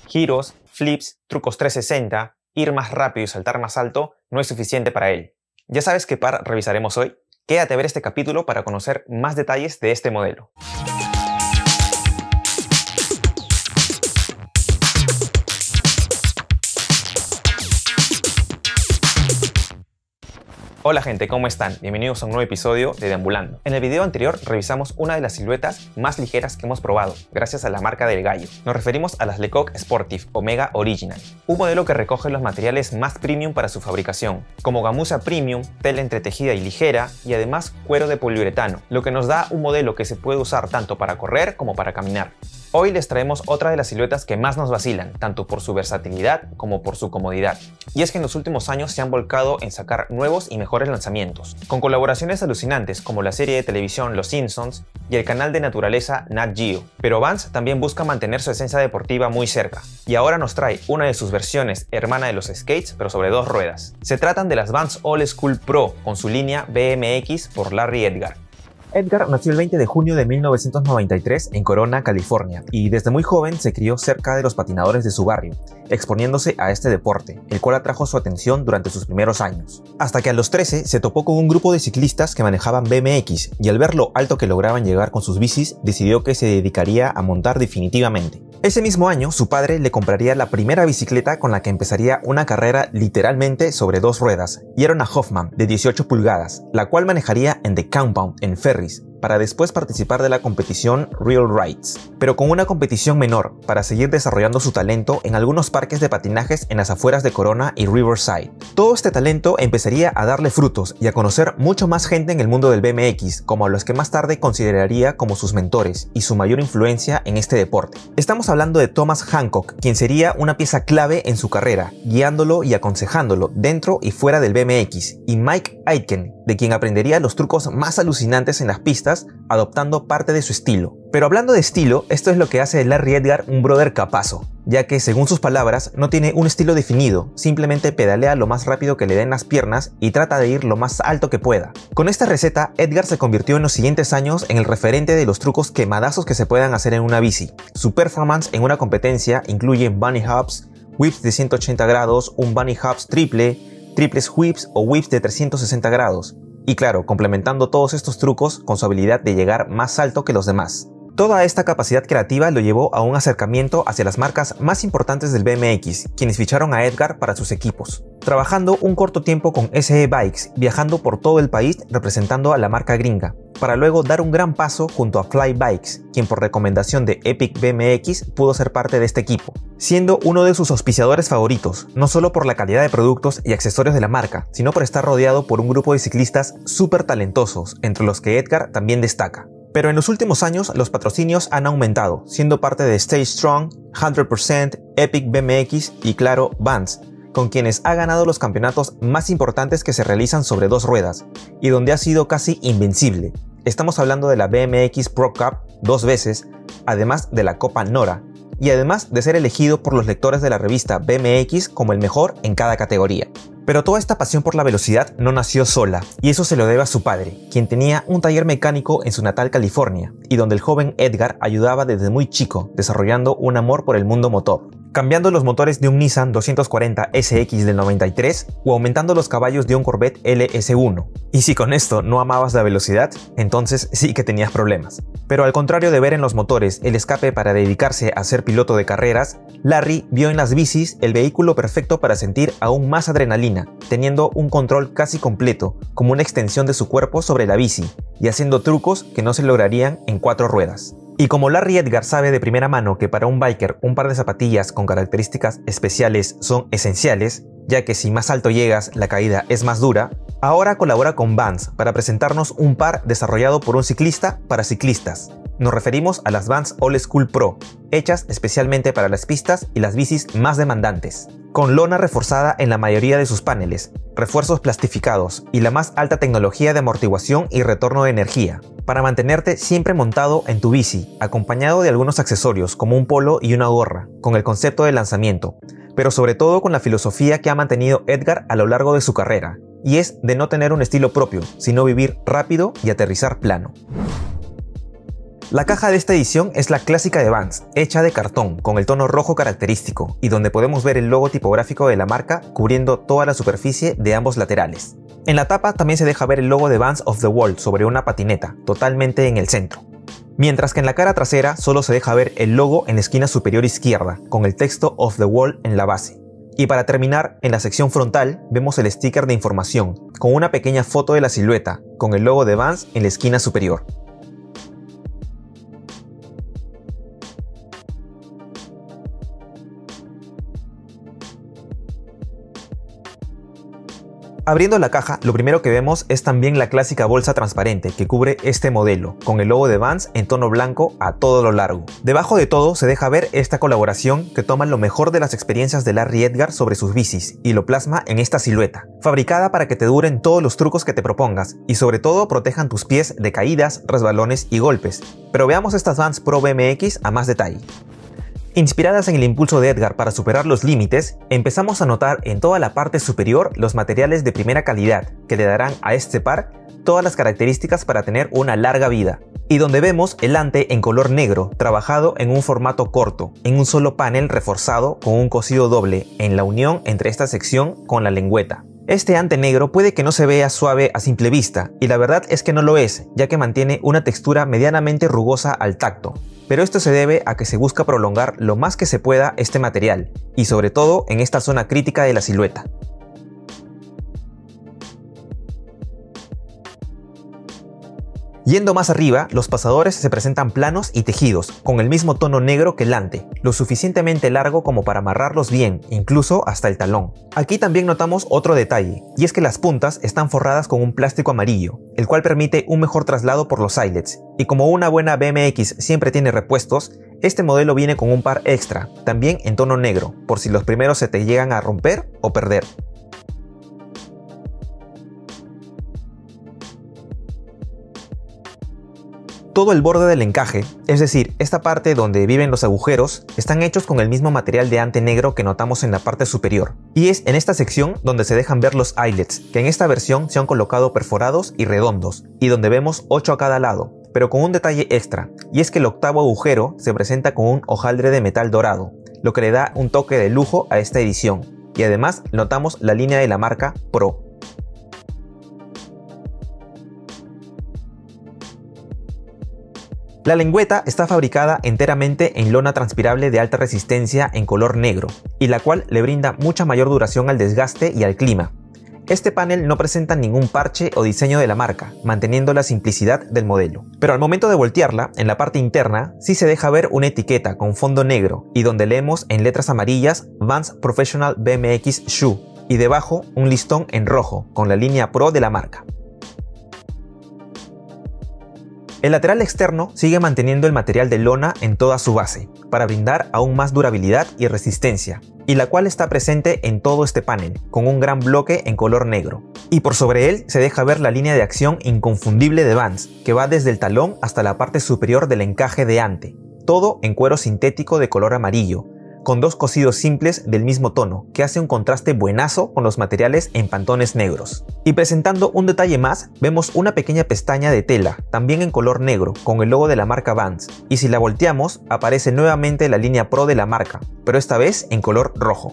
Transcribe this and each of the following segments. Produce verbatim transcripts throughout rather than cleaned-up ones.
Giros, flips, trucos trescientos sesenta, ir más rápido y saltar más alto no es suficiente para él. ¿Ya sabes qué par revisaremos hoy? Quédate a ver este capítulo para conocer más detalles de este modelo. Hola gente, ¿cómo están? Bienvenidos a un nuevo episodio de Deambulando. En el video anterior revisamos una de las siluetas más ligeras que hemos probado, gracias a la marca del gallo. Nos referimos a las Lecoq Sportive Omega Original, un modelo que recoge los materiales más premium para su fabricación, como gamuza premium, tela entretejida y ligera, y además cuero de poliuretano, lo que nos da un modelo que se puede usar tanto para correr como para caminar. Hoy les traemos otra de las siluetas que más nos vacilan, tanto por su versatilidad como por su comodidad. Y es que en los últimos años se han volcado en sacar nuevos y mejores lanzamientos, con colaboraciones alucinantes como la serie de televisión Los Simpsons y el canal de naturaleza Nat Geo. Pero Vans también busca mantener su esencia deportiva muy cerca, y ahora nos trae una de sus versiones hermana de los skates, pero sobre dos ruedas. Se tratan de las Vans Old School Pro con su línea B M X por Larry Edgar. Edgar nació el veinte de junio de mil novecientos noventa y tres en Corona, California, y desde muy joven se crió cerca de los patinadores de su barrio, exponiéndose a este deporte, el cual atrajo su atención durante sus primeros años. Hasta que a los trece se topó con un grupo de ciclistas que manejaban B M X, y al ver lo alto que lograban llegar con sus bicis, decidió que se dedicaría a montar definitivamente. Ese mismo año, su padre le compraría la primera bicicleta con la que empezaría una carrera literalmente sobre dos ruedas, y era una Hoffman de dieciocho pulgadas, la cual manejaría en The Compound, en Ferris, para después participar de la competición Real Rides, pero con una competición menor, para seguir desarrollando su talento en algunos parques de patinajes en las afueras de Corona y Riverside. Todo este talento empezaría a darle frutos y a conocer mucho más gente en el mundo del B M X, como a los que más tarde consideraría como sus mentores y su mayor influencia en este deporte. Estamos hablando de Thomas Hancock, quien sería una pieza clave en su carrera, guiándolo y aconsejándolo dentro y fuera del B M X, y Mike Aitken, de quien aprendería los trucos más alucinantes en las pistas, adoptando parte de su estilo. Pero hablando de estilo, esto es lo que hace de Larry Edgar un brother capazo, ya que según sus palabras no tiene un estilo definido, simplemente pedalea lo más rápido que le den las piernas y trata de ir lo más alto que pueda. Con esta receta, Edgar se convirtió en los siguientes años en el referente de los trucos quemadazos que se puedan hacer en una bici. Su performance en una competencia incluye bunny hops, whips de ciento ochenta grados, un bunny hops triple, triples whips o whips de trescientos sesenta grados. Y claro, complementando todos estos trucos con su habilidad de llegar más alto que los demás. Toda esta capacidad creativa lo llevó a un acercamiento hacia las marcas más importantes del B M X, quienes ficharon a Edgar para sus equipos. Trabajando un corto tiempo con S E Bikes, viajando por todo el país representando a la marca gringa, para luego dar un gran paso junto a Fly Bikes, quien por recomendación de Epic B M X pudo ser parte de este equipo, siendo uno de sus auspiciadores favoritos, no solo por la calidad de productos y accesorios de la marca, sino por estar rodeado por un grupo de ciclistas súper talentosos, entre los que Edgar también destaca. Pero en los últimos años los patrocinios han aumentado, siendo parte de Stay Strong, cien por ciento, Epic B M X y claro, Vans, con quienes ha ganado los campeonatos más importantes que se realizan sobre dos ruedas, y donde ha sido casi invencible. Estamos hablando de la B M X Pro Cup dos veces, además de la Copa Nora, y además de ser elegido por los lectores de la revista B M X como el mejor en cada categoría. Pero toda esta pasión por la velocidad no nació sola, y eso se lo debe a su padre, quien tenía un taller mecánico en su natal California, y donde el joven Edgar ayudaba desde muy chico, desarrollando un amor por el mundo motor, cambiando los motores de un Nissan doscientos cuarenta S X del noventa y tres o aumentando los caballos de un Corvette L S uno. Y si con esto no amabas la velocidad, entonces sí que tenías problemas. Pero al contrario de ver en los motores el escape para dedicarse a ser piloto de carreras, Larry vio en las bicis el vehículo perfecto para sentir aún más adrenalina, teniendo un control casi completo, como una extensión de su cuerpo sobre la bici, y haciendo trucos que no se lograrían en cuatro ruedas. Y como Larry Edgar sabe de primera mano que para un biker un par de zapatillas con características especiales son esenciales, ya que si más alto llegas la caída es más dura, ahora colabora con Vans para presentarnos un par desarrollado por un ciclista para ciclistas. Nos referimos a las Vans Old School Pro, hechas especialmente para las pistas y las bicis más demandantes, con lona reforzada en la mayoría de sus paneles, refuerzos plastificados y la más alta tecnología de amortiguación y retorno de energía, para mantenerte siempre montado en tu bici, acompañado de algunos accesorios como un polo y una gorra, con el concepto de lanzamiento, pero sobre todo con la filosofía que ha mantenido Edgar a lo largo de su carrera, y es de no tener un estilo propio, sino vivir rápido y aterrizar plano. La caja de esta edición es la clásica de Vans, hecha de cartón, con el tono rojo característico, y donde podemos ver el logo tipográfico de la marca cubriendo toda la superficie de ambos laterales. En la tapa también se deja ver el logo de Vans of the Wall sobre una patineta, totalmente en el centro. Mientras que en la cara trasera solo se deja ver el logo en la esquina superior izquierda, con el texto Of the Wall en la base. Y para terminar, en la sección frontal vemos el sticker de información, con una pequeña foto de la silueta, con el logo de Vans en la esquina superior. Abriendo la caja, lo primero que vemos es también la clásica bolsa transparente que cubre este modelo, con el logo de Vans en tono blanco a todo lo largo. Debajo de todo se deja ver esta colaboración que toma lo mejor de las experiencias de Larry Edgar sobre sus bicis y lo plasma en esta silueta, fabricada para que te duren todos los trucos que te propongas y sobre todo protejan tus pies de caídas, resbalones y golpes. Pero veamos estas Vans Pro B M X a más detalle. Inspiradas en el impulso de Edgar para superar los límites, empezamos a notar en toda la parte superior los materiales de primera calidad que le darán a este par todas las características para tener una larga vida. Y donde vemos el ante en color negro, trabajado en un formato corto, en un solo panel reforzado con un cosido doble en la unión entre esta sección con la lengüeta. Este ante negro puede que no se vea suave a simple vista, y la verdad es que no lo es, ya que mantiene una textura medianamente rugosa al tacto. Pero esto se debe a que se busca prolongar lo más que se pueda este material, y sobre todo en esta zona crítica de la silueta. Yendo más arriba, los pasadores se presentan planos y tejidos, con el mismo tono negro que el ante, lo suficientemente largo como para amarrarlos bien, incluso hasta el talón. Aquí también notamos otro detalle, y es que las puntas están forradas con un plástico amarillo, el cual permite un mejor traslado por los eyelets, y como una buena B M X siempre tiene repuestos, este modelo viene con un par extra, también en tono negro, por si los primeros se te llegan a romper o perder. Todo el borde del encaje, es decir, esta parte donde viven los agujeros, están hechos con el mismo material de ante negro que notamos en la parte superior. Y es en esta sección donde se dejan ver los eyelets, que en esta versión se han colocado perforados y redondos, y donde vemos ocho a cada lado, pero con un detalle extra, y es que el octavo agujero se presenta con un hojaldre de metal dorado, lo que le da un toque de lujo a esta edición, y además notamos la línea de la marca Pro. La lengüeta está fabricada enteramente en lona transpirable de alta resistencia en color negro, y la cual le brinda mucha mayor duración al desgaste y al clima. Este panel no presenta ningún parche o diseño de la marca, manteniendo la simplicidad del modelo. Pero al momento de voltearla, en la parte interna, sí se deja ver una etiqueta con fondo negro, y donde leemos en letras amarillas Vans Professional B M X Shoe, y debajo un listón en rojo, con la línea Pro de la marca. El lateral externo sigue manteniendo el material de lona en toda su base, para brindar aún más durabilidad y resistencia, y la cual está presente en todo este panel, con un gran bloque en color negro. Y por sobre él se deja ver la línea de acción inconfundible de Vans, que va desde el talón hasta la parte superior del encaje de ante, todo en cuero sintético de color amarillo, con dos cosidos simples del mismo tono, que hace un contraste buenazo con los materiales en pantones negros. Y presentando un detalle más, vemos una pequeña pestaña de tela, también en color negro, con el logo de la marca Vans, y si la volteamos, aparece nuevamente la línea Pro de la marca, pero esta vez en color rojo.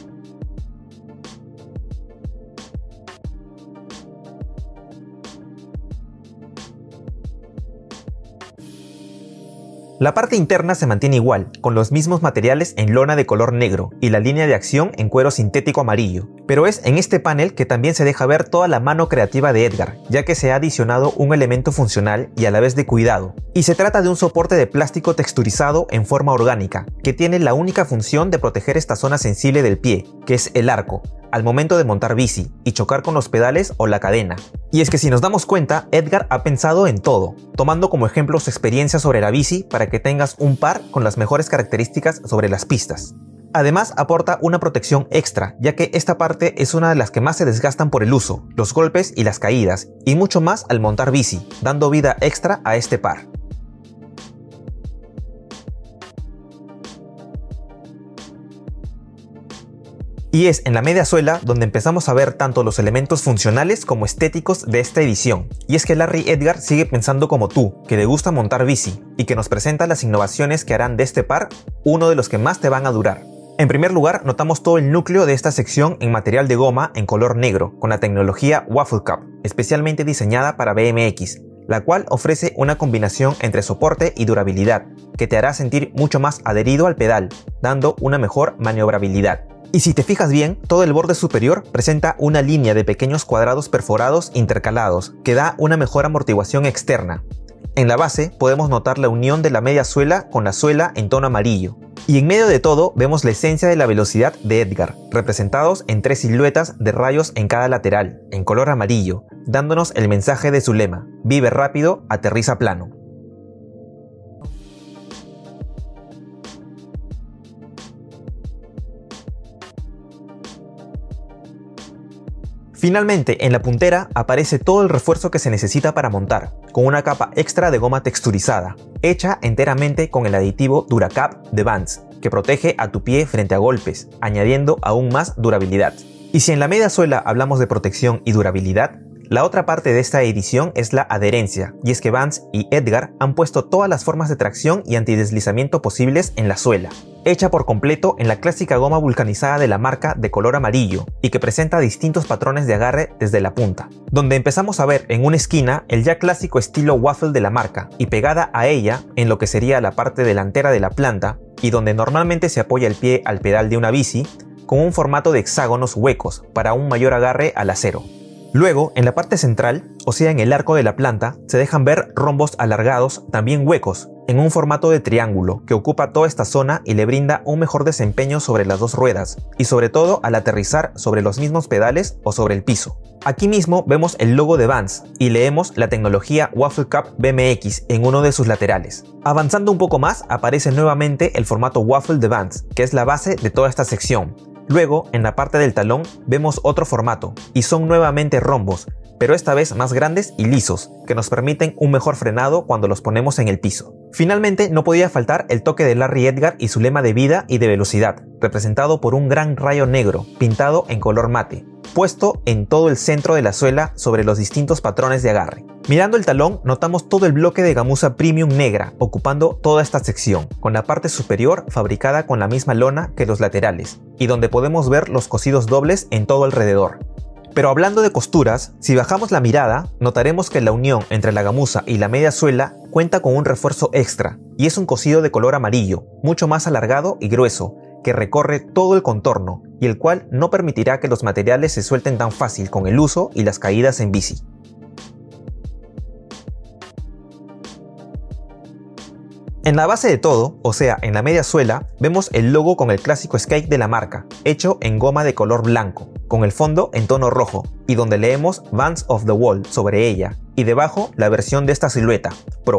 La parte interna se mantiene igual, con los mismos materiales en lona de color negro y la línea de acción en cuero sintético amarillo, pero es en este panel que también se deja ver toda la mano creativa de Edgar, ya que se ha adicionado un elemento funcional y a la vez de cuidado, y se trata de un soporte de plástico texturizado en forma orgánica, que tiene la única función de proteger esta zona sensible del pie, que es el arco, al momento de montar bici y chocar con los pedales o la cadena. Y es que si nos damos cuenta, Edgar ha pensado en todo, tomando como ejemplo su experiencia sobre la bici para que tengas un par con las mejores características sobre las pistas. Además aporta una protección extra, ya que esta parte es una de las que más se desgastan por el uso, los golpes y las caídas, y mucho más al montar bici, dando vida extra a este par. Y es en la media suela donde empezamos a ver tanto los elementos funcionales como estéticos de esta edición. Y es que Larry Edgar sigue pensando como tú, que le gusta montar bici, y que nos presenta las innovaciones que harán de este par uno de los que más te van a durar. En primer lugar, notamos todo el núcleo de esta sección en material de goma en color negro, con la tecnología Waffle Cup, especialmente diseñada para B M X, la cual ofrece una combinación entre soporte y durabilidad, que te hará sentir mucho más adherido al pedal, dando una mejor maniobrabilidad. Y si te fijas bien, todo el borde superior presenta una línea de pequeños cuadrados perforados intercalados, que da una mejor amortiguación externa. En la base podemos notar la unión de la media suela con la suela en tono amarillo. Y en medio de todo vemos la esencia de la velocidad de Edgar, representados en tres siluetas de rayos en cada lateral, en color amarillo, dándonos el mensaje de su lema: vive rápido, aterriza plano. Finalmente, en la puntera aparece todo el refuerzo que se necesita para montar, con una capa extra de goma texturizada, hecha enteramente con el aditivo Duracap de Vans, que protege a tu pie frente a golpes, añadiendo aún más durabilidad. Y si en la media suela hablamos de protección y durabilidad, la otra parte de esta edición es la adherencia, y es que Vans y Edgar han puesto todas las formas de tracción y antideslizamiento posibles en la suela, hecha por completo en la clásica goma vulcanizada de la marca de color amarillo y que presenta distintos patrones de agarre desde la punta, donde empezamos a ver en una esquina el ya clásico estilo waffle de la marca y pegada a ella, en lo que sería la parte delantera de la planta y donde normalmente se apoya el pie al pedal de una bici, con un formato de hexágonos huecos para un mayor agarre al acero. Luego, en la parte central, o sea en el arco de la planta, se dejan ver rombos alargados, también huecos, en un formato de triángulo que ocupa toda esta zona y le brinda un mejor desempeño sobre las dos ruedas, y sobre todo al aterrizar sobre los mismos pedales o sobre el piso. Aquí mismo vemos el logo de Vans y leemos la tecnología Waffle Cup B M X en uno de sus laterales. Avanzando un poco más, aparece nuevamente el formato Waffle de Vans, que es la base de toda esta sección. Luego, en la parte del talón, vemos otro formato, y son nuevamente rombos, pero esta vez más grandes y lisos, que nos permiten un mejor frenado cuando los ponemos en el piso. Finalmente, no podía faltar el toque de Larry Edgar y su lema de vida y de velocidad, representado por un gran rayo negro, pintado en color mate, puesto en todo el centro de la suela sobre los distintos patrones de agarre. Mirando el talón, notamos todo el bloque de gamuza premium negra ocupando toda esta sección, con la parte superior fabricada con la misma lona que los laterales, y donde podemos ver los cosidos dobles en todo alrededor. Pero hablando de costuras, si bajamos la mirada, notaremos que la unión entre la gamuza y la media suela cuenta con un refuerzo extra, y es un cosido de color amarillo, mucho más alargado y grueso, que recorre todo el contorno, y el cual no permitirá que los materiales se suelten tan fácil con el uso y las caídas en bici. En la base de todo, o sea, en la media suela, vemos el logo con el clásico skate de la marca, hecho en goma de color blanco, con el fondo en tono rojo, y donde leemos Vans of the Wall sobre ella, y debajo la versión de esta silueta, Pro.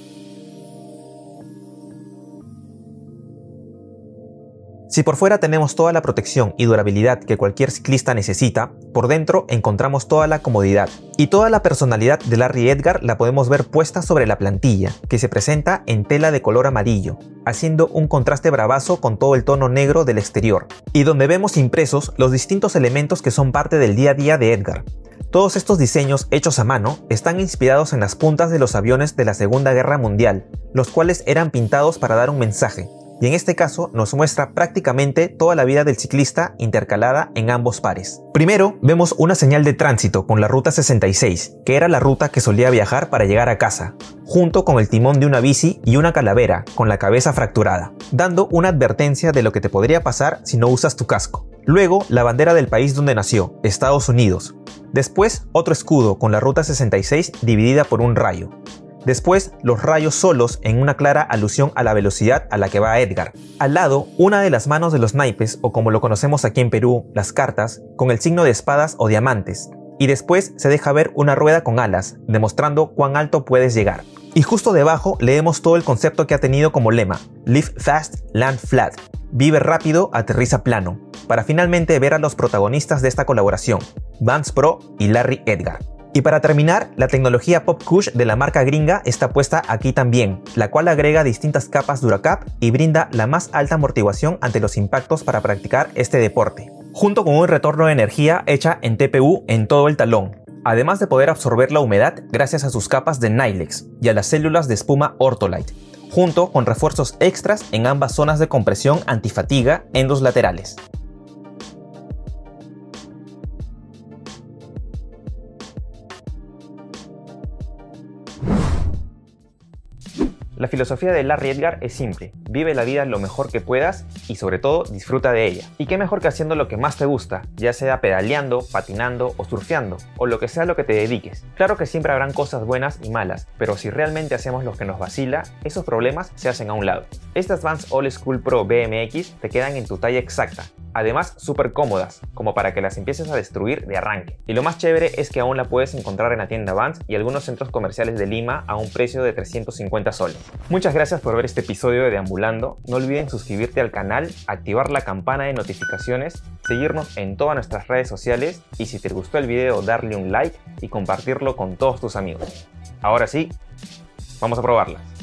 Si por fuera tenemos toda la protección y durabilidad que cualquier ciclista necesita, por dentro encontramos toda la comodidad. Y toda la personalidad de Larry Edgar la podemos ver puesta sobre la plantilla, que se presenta en tela de color amarillo, haciendo un contraste bravazo con todo el tono negro del exterior, y donde vemos impresos los distintos elementos que son parte del día a día de Edgar. Todos estos diseños hechos a mano están inspirados en las puntas de los aviones de la Segunda Guerra Mundial, los cuales eran pintados para dar un mensaje. Y en este caso nos muestra prácticamente toda la vida del ciclista intercalada en ambos pares. Primero vemos una señal de tránsito con la ruta sesenta y seis, que era la ruta que solía viajar para llegar a casa, junto con el timón de una bici y una calavera con la cabeza fracturada, dando una advertencia de lo que te podría pasar si no usas tu casco. Luego la bandera del país donde nació, Estados Unidos. Después otro escudo con la ruta sesenta y seis dividida por un rayo. Después, los rayos solos en una clara alusión a la velocidad a la que va Edgar. Al lado, una de las manos de los naipes, o como lo conocemos aquí en Perú, las cartas, con el signo de espadas o diamantes. Y después se deja ver una rueda con alas, demostrando cuán alto puedes llegar. Y justo debajo leemos todo el concepto que ha tenido como lema: Live fast, land flat. Vive rápido, aterriza plano. Para finalmente ver a los protagonistas de esta colaboración, Vans Pro y Larry Edgar. Y para terminar, la tecnología Pop Cush de la marca gringa está puesta aquí también, la cual agrega distintas capas Duracap y brinda la más alta amortiguación ante los impactos para practicar este deporte. junto con un retorno de energía hecha en T P U en todo el talón, además de poder absorber la humedad gracias a sus capas de Nylex y a las células de espuma Ortholite, junto con refuerzos extras en ambas zonas de compresión antifatiga en los laterales. La filosofía de Larry Edgar es simple: vive la vida lo mejor que puedas y sobre todo disfruta de ella. Y qué mejor que haciendo lo que más te gusta, ya sea pedaleando, patinando o surfeando, o lo que sea lo que te dediques. Claro que siempre habrán cosas buenas y malas, pero si realmente hacemos lo que nos vacila, esos problemas se hacen a un lado. Estas Vans Old School Pro B M X te quedan en tu talla exacta. Además, súper cómodas, como para que las empieces a destruir de arranque. Y lo más chévere es que aún la puedes encontrar en la tienda Vans y algunos centros comerciales de Lima a un precio de trescientos cincuenta soles. Muchas gracias por ver este episodio de Deambulando. No olviden suscribirte al canal, activar la campana de notificaciones, seguirnos en todas nuestras redes sociales y si te gustó el video darle un like y compartirlo con todos tus amigos. Ahora sí, vamos a probarlas.